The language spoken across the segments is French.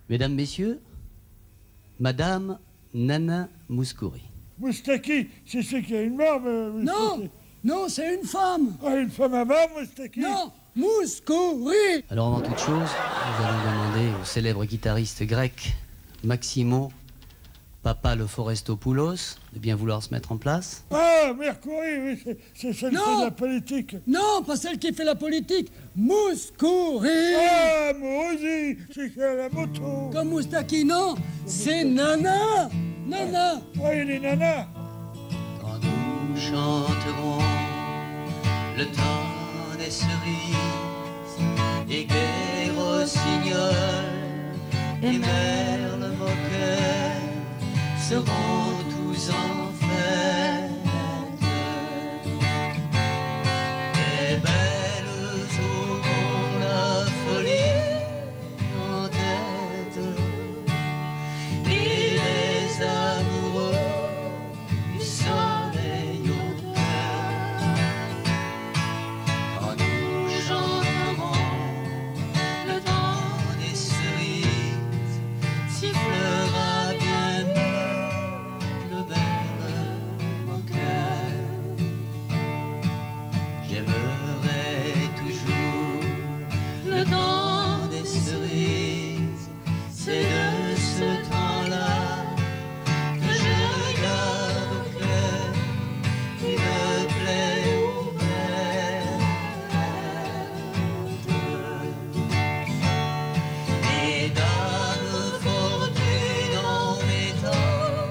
Mesdames, Messieurs, Madame Nana Mouskouri. Moustaki, c'est celui qui a une barbe. Non, non, c'est une femme. Ah, une femme à barbe, Moustaki? Non, Mouskouri. Alors avant toute chose, nous allons demander au célèbre guitariste grec Maximo Papaloforestopoulos de bien vouloir se mettre en place. Ah, Mercury, oui, c'est celle qui fait de la politique. Non, pas celle qui fait la politique. Mouskouri. Ah, moi aussi, c'est qui a la moto. Comme Moustaki, non, c'est Nana. Nana. Oui, les nanas. Quand nous chanterons le temps des cerises et gai rossignol et merle moqueur seront tous en fête. Les belles auront la folie en tête et les amoureux du soleil au cœur. Quand nous chanterons le temps des cerises, sifflera bien le bel moqueur. J'aimerai toujours le temps des cerises, c'est de ce temps-là que je regarde au cœur qui me plaît ouverte. Et dames fortunes en étant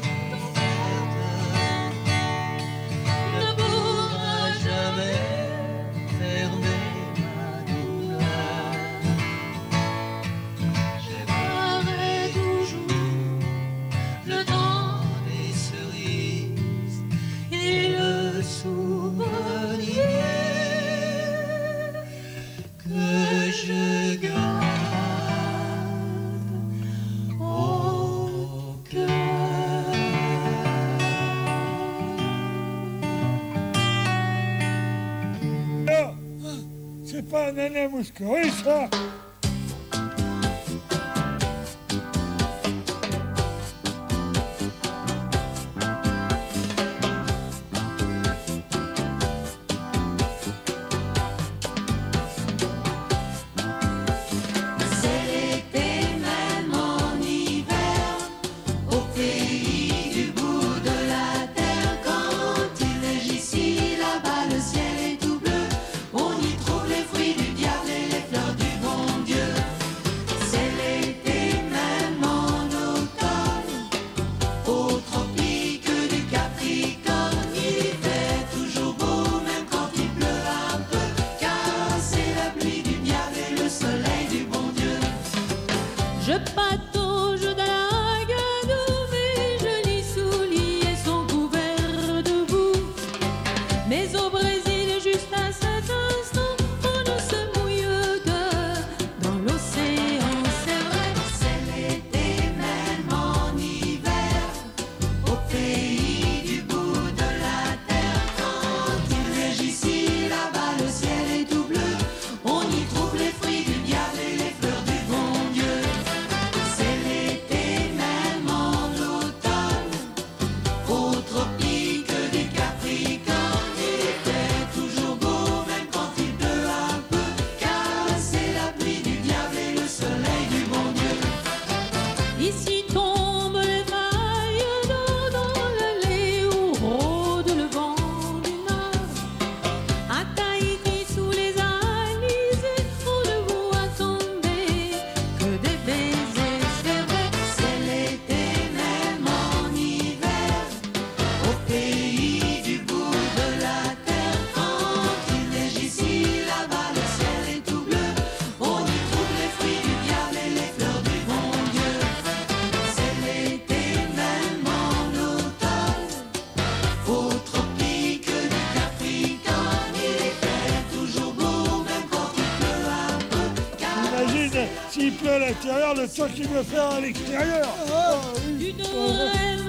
offerte ne pourra jamais fermer ma douleur. J'aimerai toujours le temps des cerises et le souvenir que je garde au cœur. Non, c'est pas Nana Mouskouri, ça. C'est l'été même en hiver, au pays du bout de la terre. Quand il neige ici, là-bas le ciel est tout bleu. On y trouve les fruits du diable et les fleurs du bon Dieu. C'est l'été même en automne, au tropique du Capricorne. Il fait toujours beau même quand il pleut un peu, car c'est la pluie du diable et le soleil du bon Dieu. Je patauge dans la gueule, mes jolis souliers sont couverts de boue. Mais au Brésil, juste à cet instant, on ne se mouille que dans l'océan, c'est vrai. C'est l'été même en hiver, au pays du bout de la terre. Quand il neige ici, là-bas le ciel est tout bleu. On y trouve les fruits du diable et les fleurs du bon Dieu. C'est l'été même en automne, au tropique du Capricorne. Il fait toujours beau même quand il pleut un peu, car c'est la pluie du diable et le soleil du bon Dieu. Ici tombent les mailles d'eau dans le lait où rôde le vent du nord. À Tahiti, sous les alizés, on ne vous attendait que des baisers, c'est vrai. C'est l'été même en hiver, au pays du bout de la terre. Quand il neige ici, là-bas le ciel est tout bleu. On y trouve les fruits du diable et les fleurs du bon Dieu. C'est l'été même en automne, au tropique du Capricorne. Il fait toujours beau même quand il pleut un peu, car Imagine s'il pleut à l'intérieur, le temps qu'il veut faire à l'extérieur. Ah, oui. Une reine